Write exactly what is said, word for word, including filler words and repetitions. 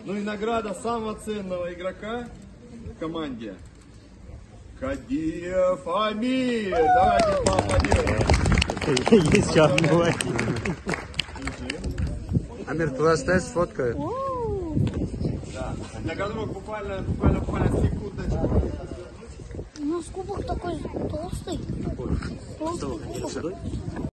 Ну и награда самого ценного игрока в команде. Кадиев Амир. Давайте поаплодируем. Есть что отбывать. Амир, туда стоишь, сфоткай. Да. Для которых буквально, буквально, буквально секундочку. У нас кубок такой толстый. Толстый кубок.